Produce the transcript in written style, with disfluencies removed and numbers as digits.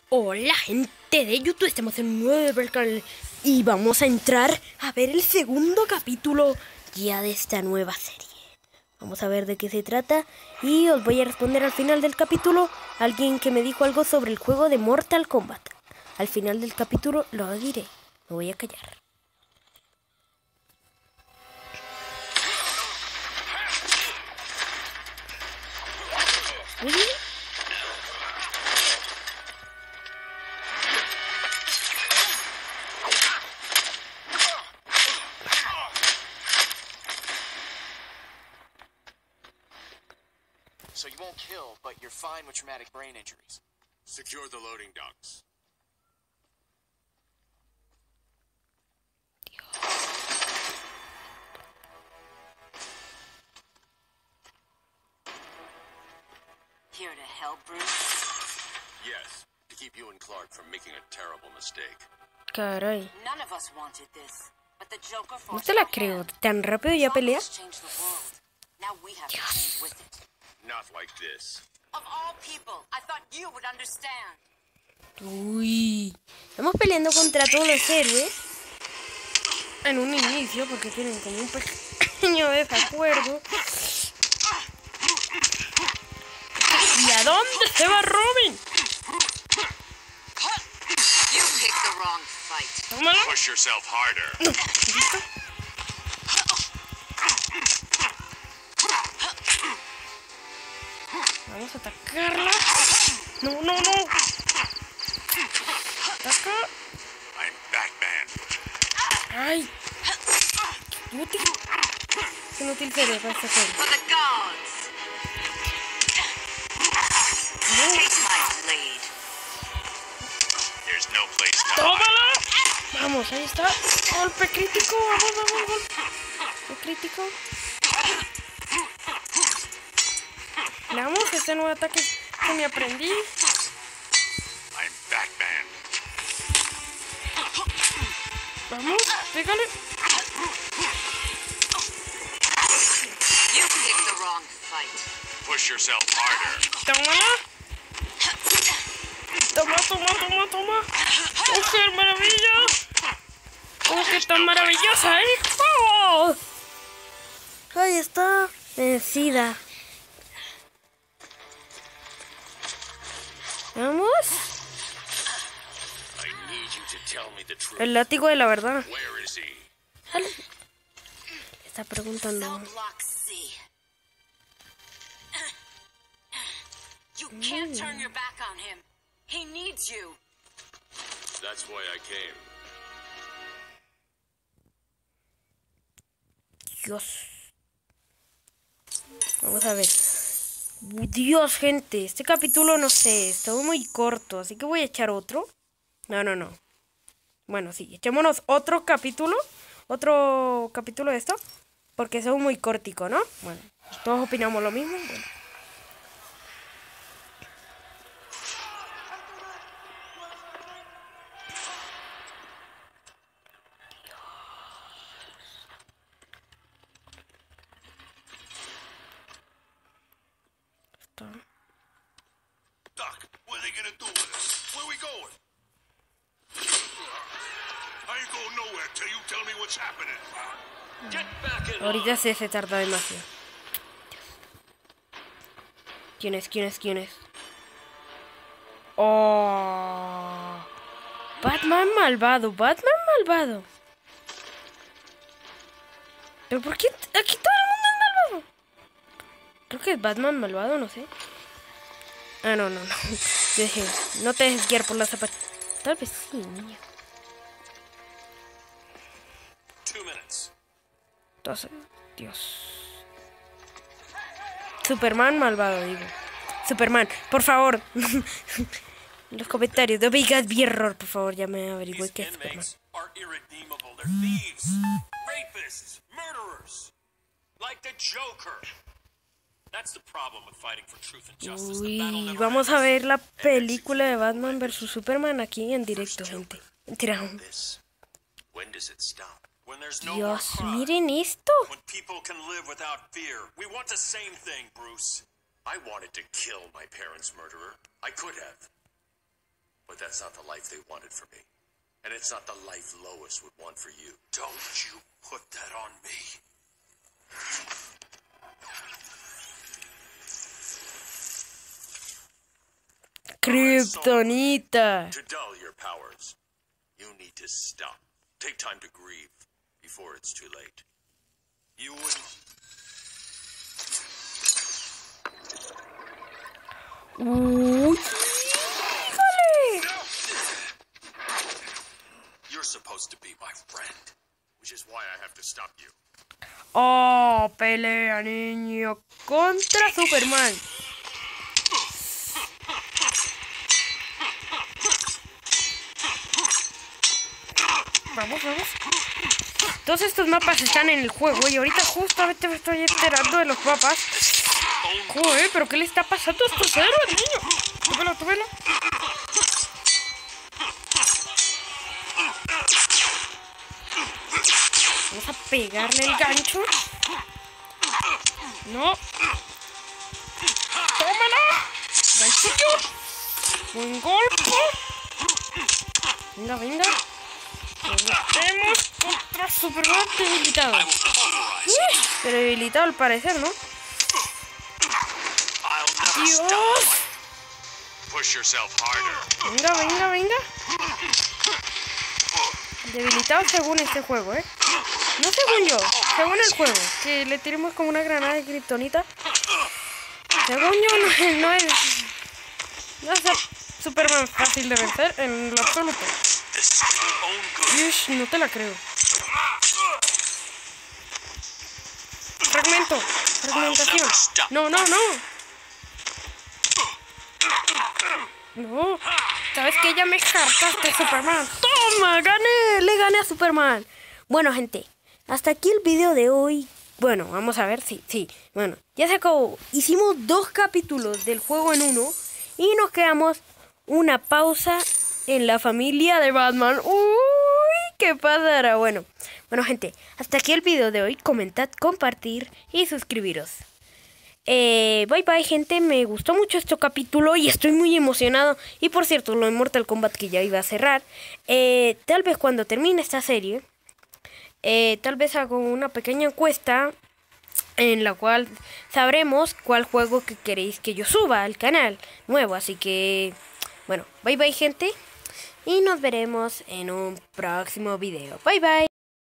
Hola gente de YouTube, estamos en un nuevo canal y vamos a entrar a ver el segundo capítulo ya de esta nueva serie. Vamos a ver de qué se trata y os voy a responder al final del capítulo a alguien que me dijo algo sobre el juego de Mortal Kombat. Al final del capítulo lo diré, me voy a callar. ¿Sí? So you won't kill, but you're fine with traumatic brain injuries. Secure the loading docks. Here to help, Bruce? Yes, to keep you and Clark from making a terrible mistake. Caray, None of us wanted this, but the Joker no forced te la our creo, hand. tan rápido ya pelea. Troubles changed the world. Now we have to change with it. Not like this. Of all people, I thought you would understand. Uy, estamos peleando contra todos los héroes en un inicio porque tienen como un pequeño desacuerdo. ¿Y a dónde se va Robin? You picked the wrong fight. Tómalo. Push yourself harder. ¿Listo? Vamos a atacarla. No, no, no. Ataca. I'm Batman. Ay. Inútil. Es inútil serio para este juego. For the gods. Taste my blade. There's no place to hide. ¡Tómala! Vamos, ahí está. Golpe crítico. Vamos, vamos, golpe crítico. Veamos este nuevo ataque que me aprendí. I'm Batman. Vamos, pégale. You picked the wrong fight. Push yourself harder. Tómala. Toma, toma, toma, toma. ¡Mujer maravilla! ¡Oh, qué tan maravillosa, eh! ¡Oh! Ahí está. Vencida. Vamos. I need you to tell me the truth. El látigo de la verdad. Where is he? Dale. Está preguntando. Cell block C. You can't turn your back on him. He needs you. That's why I came. Dios. Vamos a ver. Dios, gente. Este capítulo, no sé, está muy corto. Así que voy a echar otro. No, no, no. Bueno, sí. Echémonos otro capítulo. Otro capítulo de esto. Porque es muy cortico, ¿no? Bueno, todos opinamos lo mismo. Bueno. Doc, what are they gonna do with us? Where we going? I ain't going nowhere till you tell me what's happening. Get back in Ahorita se tarda demasiado. ¿Quién es? ¿Quién es? ¿Quién es? Oh. Batman malvado. Batman malvado. ¿Pero por qué aquí todo el mundo es malvado? Creo que es Batman malvado, no sé. Ah, no, no, no. No te dejes guiar por la zapatilla. Tal vez sí, niña. 2 minutes. Entonces, Dios. Superman malvado, digo. Superman, por favor. En los comentarios, no me digas mi error, por favor, ya me averigüé qué es Superman. Inmates are irredeemable. They're thieves, rapists, murderers. Like the Joker. That's the problem with fighting for truth and justice. The battle Uy, never vamos a ends. ver la película de Batman vs Superman aquí en directo, gente. Mentira. This. When does it stop? When there's no more Dios, crime. miren esto. When people can live without fear. We want the same thing, Bruce. I wanted to kill my parents' murderer. I could have. But that's not the life they wanted for me. And it's not the life Lois would want for you. Don't you put that on me. Kryptonita. To dull your powers, you need to stop. Take time to grieve before it's too late. You wouldn't. Uy, híjole. You're supposed to be my friend, which is why I have to stop you. Oh, pelea, niño, contra Superman. Vamos, vamos. Todos estos mapas están en el juego y ahorita justamente me estoy enterando de los mapas. Joder, ¿pero qué le está pasando a estos héroes, niño? Tómelo, tómelo. Vamos a pegarle el gancho. No. ¡Tómala! ¡Ganchillo! ¡Buen golpe! Venga, venga. Nos metemos contra Superman debilitado. Pero debilitado al parecer, ¿no? ¡Dios! Push yourself harder. Venga, venga, venga. Debilitado según este juego, ¿eh? No según yo, según el juego. Que le tiremos como una granada de kriptonita. Según yo no es Superman fácil de vencer en lo absoluto. Ush, no te la creo. Fragmento. Fragmentación. No, no, no. No. ¿Sabes que ya me hartaste, Superman? ¡Toma! ¡Gané! Le gané a Superman. Bueno, gente, hasta aquí el video de hoy. Bueno, vamos a ver, sí. Bueno, ya se acabó. Hicimos 2 capítulos del juego en uno. Y nos quedamos una pausa en la familia de Batman. ¡Uy! ¿Qué pasará? Bueno, gente, hasta aquí el video de hoy. Comentad, compartir y suscribiros. Bye bye, gente. Me gustó mucho este capítulo y estoy muy emocionado. Y por cierto, lo de Mortal Kombat que ya iba a cerrar. Tal vez cuando termine esta serie, tal vez hago una pequeña encuesta en la cual sabremos cuál juego que queréis que yo suba al canal nuevo. Así que, bueno, bye bye, gente. Y nos veremos en un próximo video. Bye bye.